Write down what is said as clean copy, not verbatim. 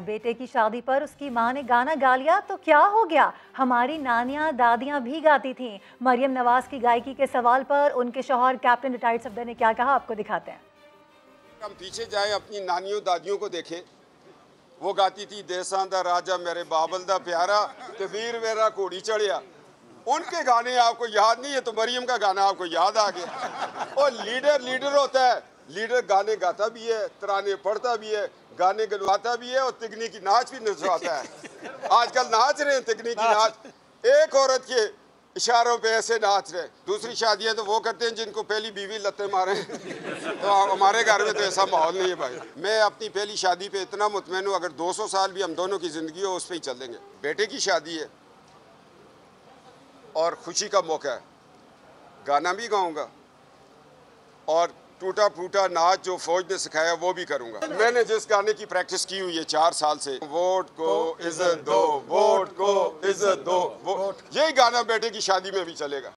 बेटे की शादी पर उसकी मां ने गाना गा लिया तो क्या हो गया? हमारी नानियां दादियां भी गाती थीं। मरियम नवाज की गायकी के सवाल पर उनके शौहर कैप्टन रिटायर्ड सफदर ने क्या कहा, आपको दिखाते हैं। हम पीछे जाएं, अपनी नानियों दादियों को देखें। वो गाती थी देसां दा राजा मेरे बाबल दा प्यारा ते वीर मेरा घोड़ी चढ़िया। उनके गाने आपको याद नहीं है तो मरियम का गाना आपको याद आ गया। और लीडर होता है, लीडर गाने गाता भी है, तराने पढ़ता भी है, गाने गलवाता भी है और तिगनी की नाच भी नचवाता है। आजकल नाच रहे हैं तिगनी की नाच, एक औरत के इशारों पे ऐसे नाच रहे। दूसरी शादियां तो वो करते हैं जिनको पहली बीवी लत्ते मारे। तो हमारे घर में तो ऐसा माहौल नहीं है भाई। मैं अपनी पहली शादी पे इतना मुतमैन हूँ, अगर 200 साल भी हम दोनों की जिंदगी हो उस पर ही चल देंगे। बेटे की शादी है और खुशी का मौका है, गाना भी गाऊंगा और टूटा फूटा नाच जो फौज ने सिखाया वो भी करूंगा। मैंने जिस गाने की प्रैक्टिस की हुई है 4 साल से, वोट को इज्जत दो, वोट को इज्जत दो, यही गाना बेटे की शादी में भी चलेगा।